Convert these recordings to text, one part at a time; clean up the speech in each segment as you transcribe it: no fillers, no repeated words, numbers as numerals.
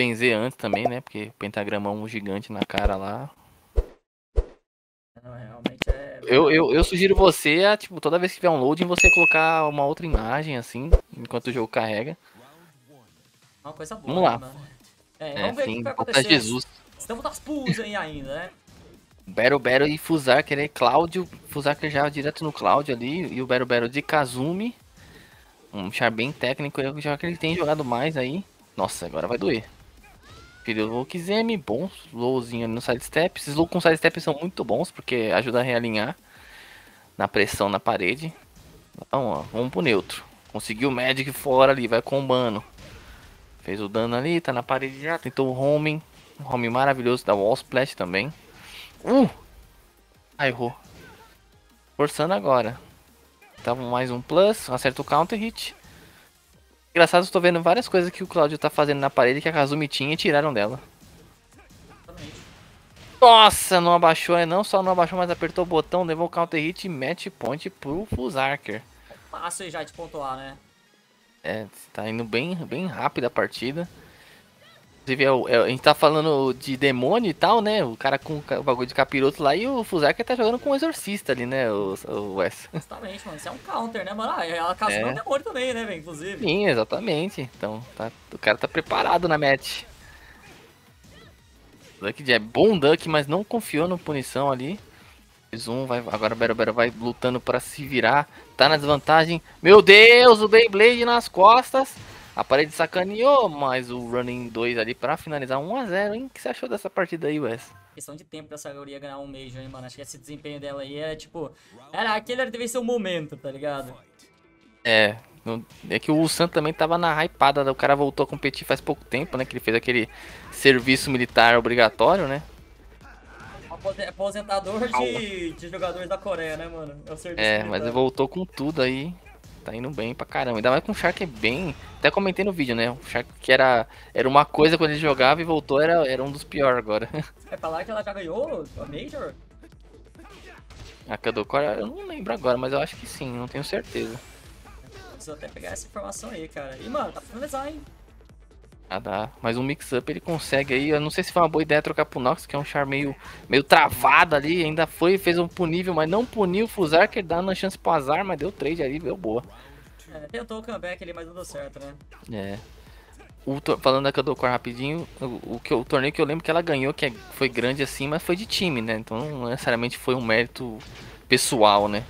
benzer antes também, né? Porque pentagramão gigante na cara lá. Não, realmente é Eu sugiro você, tipo, toda vez que tiver um loading, você colocar uma outra imagem, assim, enquanto o jogo carrega. uma coisa boa, Vamos né, lá. mano? É, É, vamos ver o que sim, vai volta acontecer. Jesus. Estamos nas pools aí ainda, né? Battle e Fusarker é Cláudio. Fusarker já direto no Cláudio ali. E o Battle de Kazumi. Um char bem técnico, já que ele tem jogado mais aí. Nossa, agora vai doer. Filho o Kizemi, bom. Slowzinho ali no sidestep. Esses slow com sidestep são muito bons, porque ajuda a realinhar na pressão na parede. Então, ó, vamos pro neutro. Conseguiu o Magic fora ali, vai combando. Fez o dano ali, tá na parede já. Tentou o homing. Um homing maravilhoso da Wall Splash também. Ah, errou. Forçando agora. Tava mais um plus, acerta o counter hit. Engraçado, estou vendo várias coisas que o Claudio tá fazendo na parede que a Kazumi tinha e tiraram dela. Exatamente. Nossa, não abaixou, não só não abaixou, mas apertou o botão, levou o counter hit e match point pro Fusarker. Fácil aí já de pontuar, né? É, tá indo bem rápido a partida. Inclusive, a gente tá falando de demônio e tal, né? O cara com o bagulho de capiroto lá e o Fusarker tá jogando com o exorcista ali, né? O Wes. Justamente, mano. Isso é um counter, né, mano? Ah, ela casou é um É, demônio também, né, velho? Inclusive. sim, exatamente. Então, o cara tá preparado na match. Duck é bom Duck, mas não confiou no punição ali. Mais um, agora o Bero vai lutando para se virar. Tá na desvantagem. Meu Deus, o Beyblade nas costas. A parede sacaneou, mas o Running 2 ali para finalizar 1 a 0, hein? O que você achou dessa partida aí, Wes? Questão de tempo pra essa guria ganhar um Major, hein, mano. Acho que esse desempenho dela aí é tipo. Era aquele deve ser o momento, tá ligado? É, é que o Ulsan também tava na hypada. O cara voltou a competir faz pouco tempo, né? Que ele fez aquele serviço militar obrigatório, né? Aposentador Au. de jogadores da Coreia, né, mano? É o serviço É, mas ele militar. voltou com tudo aí. Tá indo bem pra caramba. Ainda mais com o Shark bem. Até comentei no vídeo, né? O Shark que era uma coisa quando ele jogava e voltou, era um dos piores agora. É falar que ela já ganhou a Major? A Kadokor, eu não lembro agora, mas eu acho que sim, não tenho certeza. Preciso até pegar essa informação aí, cara. E, mano, tá pra finalizar, hein? Ah, dá. Mas um mix-up ele consegue aí. Eu não sei se foi uma boa ideia trocar pro Nox, que é um char meio travado ali. Ainda fez um punível, mas não puniu o Fusarker, dando uma chance pro azar, mas deu trade ali, deu boa. É, tentou o comeback ali, mas não deu certo, né? É. Falando da Kadokor rapidinho, o torneio que eu lembro que ela ganhou, foi grande assim, mas foi de time, né? Então não necessariamente foi um mérito pessoal, né?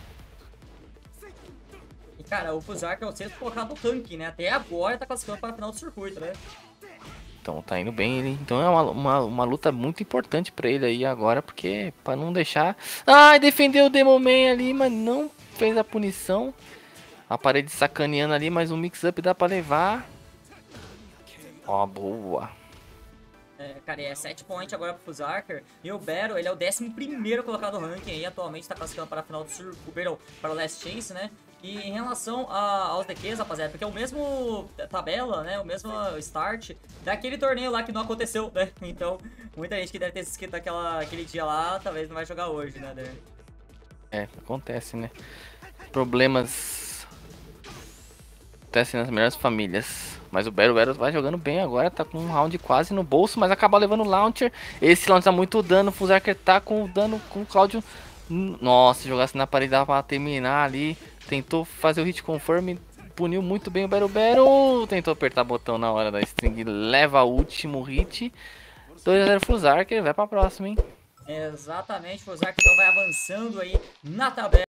E, cara, o Fusark é o sexto colocado no tanque, né? Até agora tá classificando para a final do circuito, né? Então tá indo bem ele. Então é uma luta muito importante pra ele aí agora, porque pra não deixar. Ai, defendeu o Demoman ali, mas não fez a punição. A parede sacaneando ali, mas um mix-up dá pra levar. Ó, boa. É, cara, e é 7 point agora pro Fusarker. E o Battle, ele é o 11º colocado no ranking aí, atualmente tá classificando para a final do circuito, perdão, para o Last Chance, né? E em relação aos DQs, rapaziada, porque é o mesmo tabela, né? O mesmo start daquele torneio lá que não aconteceu, né? Então, muita gente que deve ter se inscrito aquele dia lá, talvez não vai jogar hoje, né? É, acontece, né? Problemas acontecem nas melhores famílias. Mas o Battle vai jogando bem agora, tá com um round quase no bolso, mas acaba levando o Launcher. Esse Launcher tá muito dano, o Fusarker tá com o dano com o Cláudio. Nossa, jogasse na parede dava pra terminar ali. Tentou fazer o hit confirm, puniu muito bem o Battle. Tentou apertar botão na hora da string, leva o último hit. 2 a 0 Fusarker, vai pra próxima, hein? Exatamente, o Fusarker então vai avançando aí na tabela.